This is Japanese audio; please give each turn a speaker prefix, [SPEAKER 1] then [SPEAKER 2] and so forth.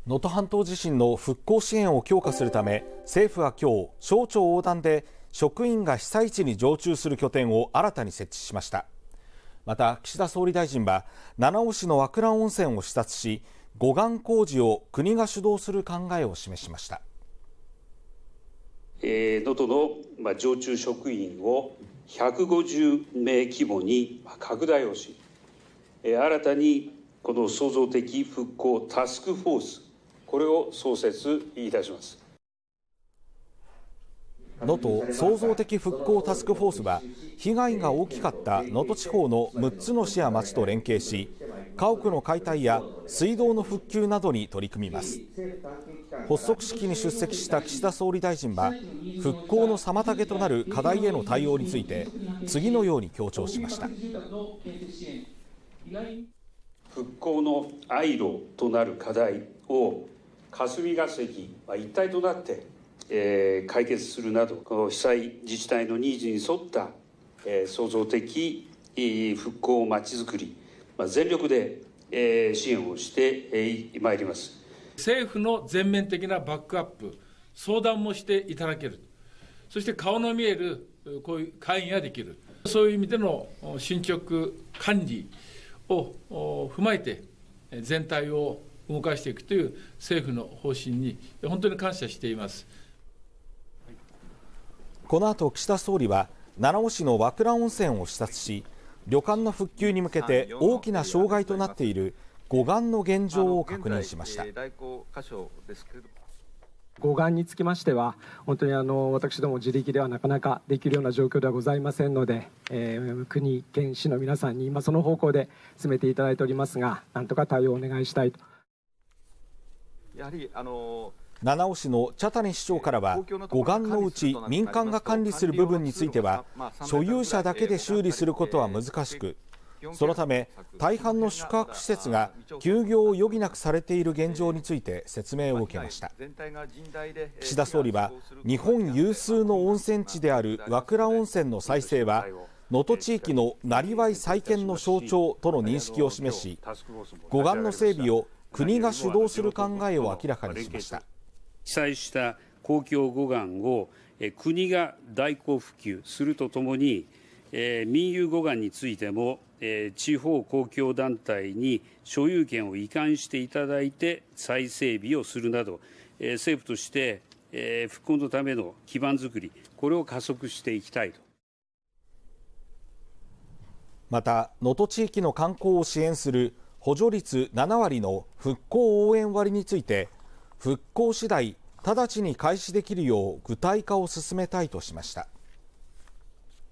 [SPEAKER 1] 能登半島地震の復興支援を強化するため、政府は今日、省庁横断で職員が被災地に常駐する拠点を新たに設置しました。また岸田総理大臣は七尾市の和倉温泉を視察し、護岸工事を国が主導する考えを示しました。
[SPEAKER 2] 能登の常駐職員を150名規模に拡大をし、新たにこの創造的復興タスクフォース、これを創設いたします。
[SPEAKER 1] 能登創造的復興タスクフォースは、被害が大きかった能登地方の6つの市や町と連携し、家屋の解体や水道の復旧などに取り組みます。発足式に出席した岸田総理大臣は、復興の妨げとなる課題への対応について次のように強調しました。
[SPEAKER 2] 復興の廃炉となる課題を霞が関一体となって解決するなど、この被災自治体のニーズに沿った創造的復興まちづくり、全力で支援をしてまいります。
[SPEAKER 3] 政府の全面的なバックアップ、相談もしていただける、そして顔の見えるこういう会議ができる、そういう意味での進捗管理を踏まえて全体を動かしていくという政府の方針に本当に感謝しています。
[SPEAKER 1] この後、岸田総理は七尾市の和倉温泉を視察し、旅館の復旧に向けて大きな障害となっている護岸の現状を確認しました。
[SPEAKER 4] 護岸につきましては、本当に私ども自力ではなかなかできるような状況ではございませんので、国、県、市の皆さんに今その方向で進めていただいておりますが、なんとか対応をお願いしたいと。
[SPEAKER 1] やはり七尾市の茶谷市長からは、護岸のうち民間が管理する部分については所有者だけで修理することは難しく、そのため大半の宿泊施設が休業を余儀なくされている現状について説明を受けました。岸田総理は、日本有数の温泉地である和倉温泉の再生は能登地域のなりわい再建の象徴との認識を示し、護岸の整備を国が主導する考えを明らかにしました。
[SPEAKER 2] 被災した公共護岸を国が代行復旧するとともに、民有護岸についても地方公共団体に所有権を移管していただいて再整備をするなど、政府として復興のための基盤づくり、これを加速していきたいと。
[SPEAKER 1] また能登地域の観光を支援する補助率7割の復興応援割について、復興次第直ちに開始できるよう具体化を進めたいとしました。